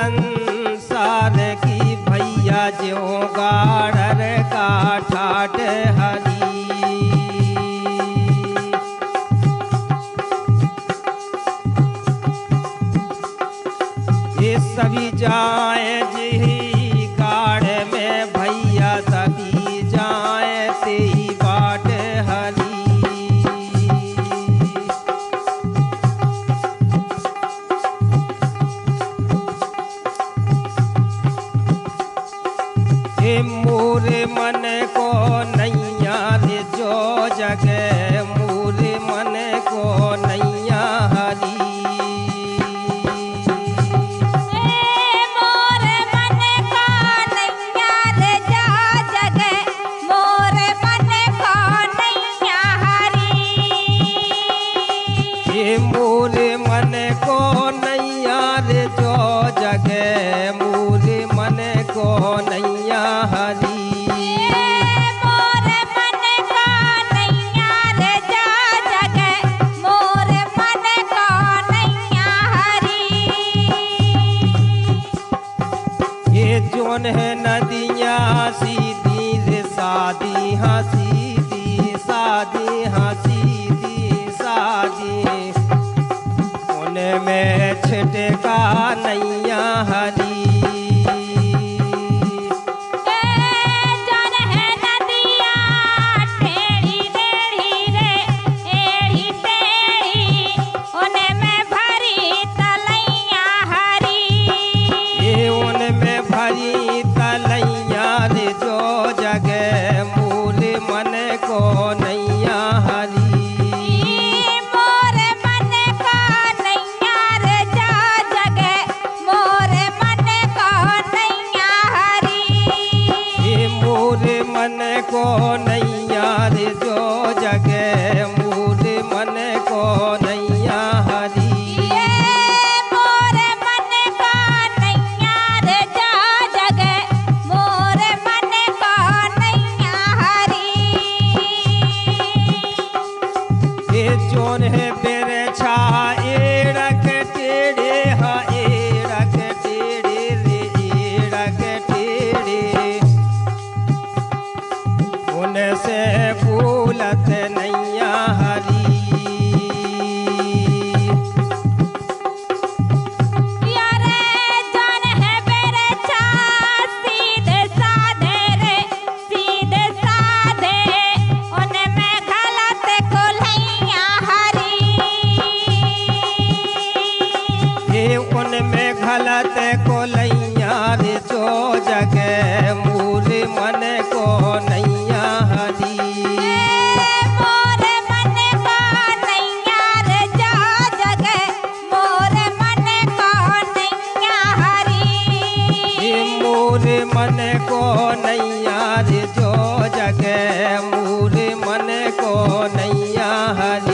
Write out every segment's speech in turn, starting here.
संसार की भैया ज्यों गाड़र का ठाट हरी। ये सभी जाए जी गाड़ में भैया सभी जाए तेई बाट हरी। मोरे मन को नैया रे जो जगे मोरे मन को नैया हरी। मोरे मन को नैया रे जो जगे मोरे मन को नैया हरी। ये मोरे मन को नैया रे जो जगे मोरे मन को नैया हरी। मोरे मन को नैया रे जो जगे मोरे मन को नैया हरी। ये जोन है नदियाँ सीधी रे सादी हाँ सीधी सादी हाँ सीधी सादी उनमें छिटका नैया हरी। भरी तलैया रे जो जगे मोरे मन को नैया हरी। मोरे मन को नैया रे जो जगे मोरे मन को नैया हरी। ये मोरे मन को नैया रे जो जगे मोरे मन को नैया हरी। जोन है बेरछा एड़क टेढ़े हा एड़क टेढ़े रे एड़क टेढ़े उनसे भूलत नैया हरी। उनमें गलत को लैया रे जो जगे मोरे मन को नैया हरी। मोरे मन को नैया रे जो जगे मोरे मन को नैया हरी। मोरे मन को नैया रे जो जगे मोरे मन को नैया हरी।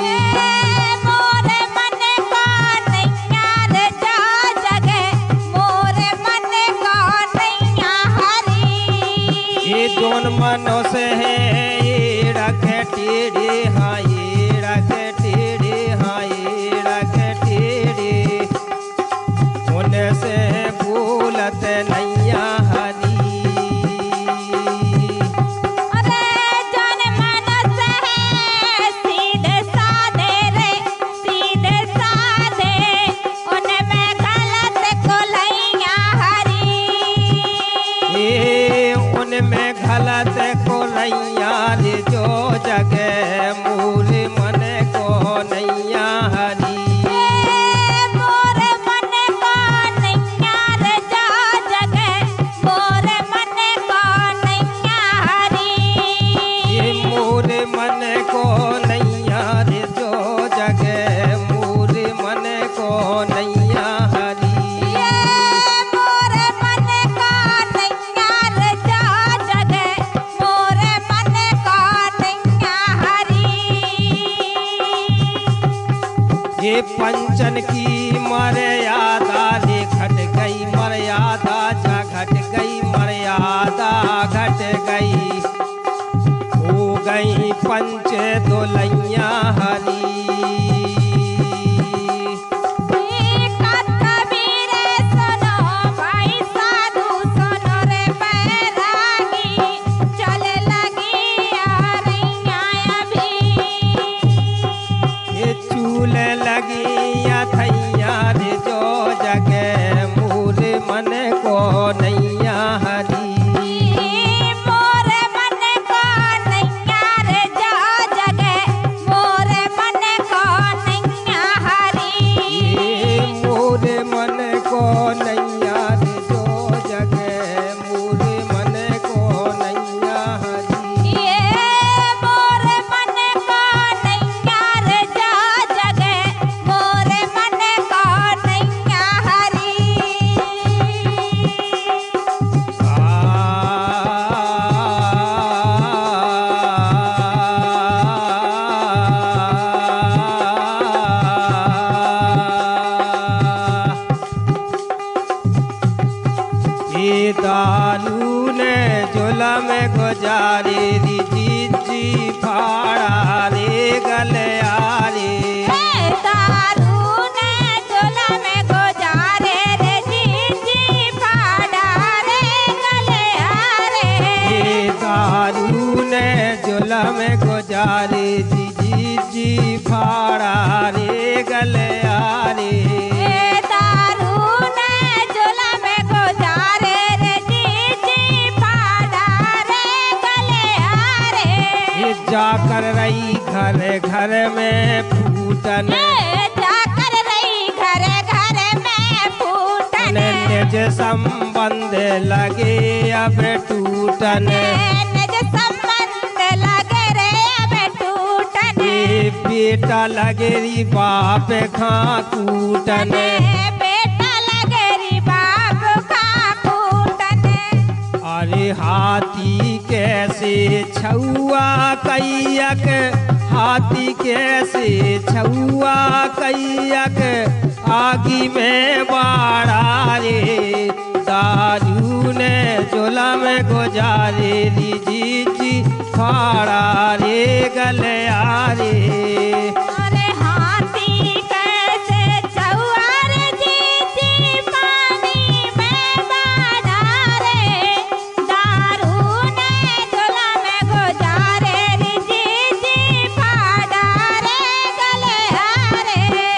जोन मनो से है एड़क टेढ़े हाँ एड़क टेढ़े हाँ एड़क टेढ़े उनसे भूलत नैया हरी। सीधे साधे रे सीधे साधे उनमें गलत को लैया हरी। उनमें गलत को नैया रे जो जगे मोरे मन को नैया हरी। मोरे मन को नैया रे जो जगे मोरे मन को नैया हरी। मोरे मन को नैया रे जो जगे मोरे मन को नैया हरी। ये पंचन की मर्यादा रे घट गई मर्यादा जा घट गई मर्यादा घट गई हो गई पंच दोलैया हरी। कबीर सुनो ये दारू ने जुलम गुजारे री जी फाड़ा रे गलियारे। दारू ने जुलम गुजारे रे जी फाड़ा रे गलियारे। ये दारू ने जुलम गुजारे जी फाड़ा रे गलियारे। जाकर रही घर घर में फूटन, जाकर रही घर घर में फूटन। निज संबंध लगे अब टूटन, निज संबंध लगे रे अब टूटन। बेटा लगे री बाप खा कूटन, बेटा लगे री बाप खा कूटन। अरे हाथी कैसे छुआ कैयक, हाथी कैसे छुआ कैयक, आगी में बाड़ा रे। दारू ने जुलम गुजारे जी फाड़ा रे गलियारे। अरे हाथी कैसे छुआ रे जी पानी में बाड़ा रे। दारू ने जुलम गुजारे रे जी फाड़ा रे गलियारे।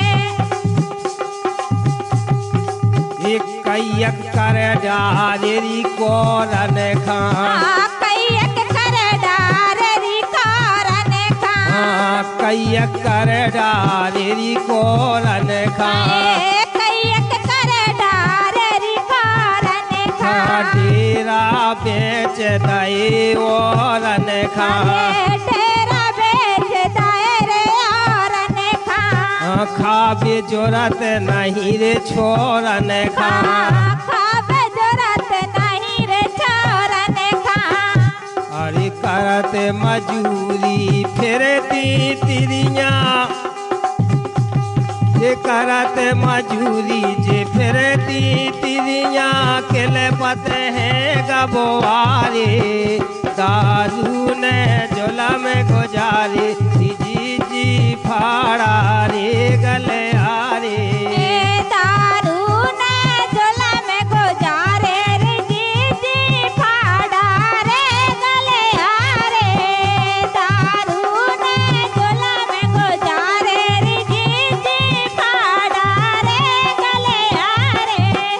एक कैयक कर डारेरी कोरन खा, कैयक कर डारेरी कोरन खा। कैयक कर डारेरी कोरन खा, कैयक कर डारेरी कोरन खा। डेरा बेच दए औरन खा, डेरा बेच दए रे औरन खा। खाबे जरूरत नहीं रे छोरन खा, खाबे जरूरत नहीं रे छोरन खा। अरे करत मजूरी फिरती तिरिया, ये करत मजूरी जे फिरती तिरिया, किले पते हैं गबोआरे। दारू ने जुलम गुजारे जी फाड़ा रे गलियारे। दारू ने जुलम गुजारे रे जी फाड़ा रे गलियारे। दारू ने जुलम गुजारे रे जी फाड़ा रे गलियारे।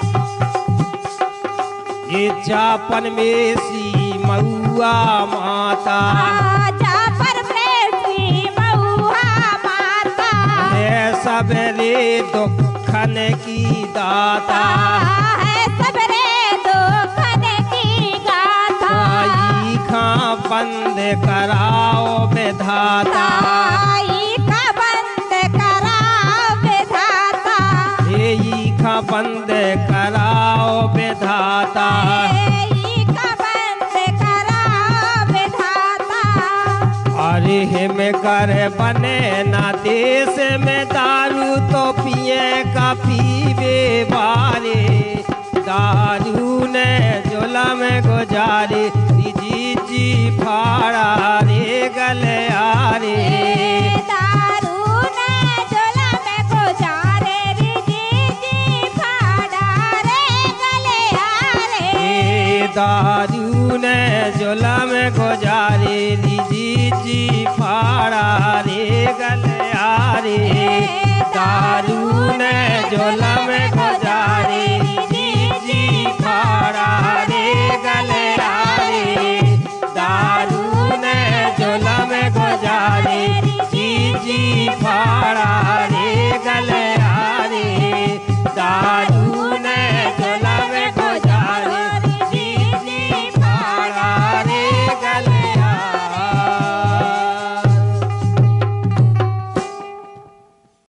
ये जापन में सी मऊआ माता, जापर प्रेसी मऊआ माता। है सबरे दुखन की दाता, है सबरे दुखन की गाथा। ई खा बंद कराओ विधाता, ई का बंद कराओ विधाता। ई खा बंद कराओ विधाता। ई का बंद कराओ विधाता। अरे हिम कर बने ना देश में दारू, तो पिए का पीवे बारे। दारू ने जुलम गुजारे जी फाड़ा रे गलियारे। दारू ने जुलम गुजारे रे जी फाड़ा रे गलियारे। दारू ने जुलम गुजारे जी फाड़ा रे गलियारे। दारू ने जुलम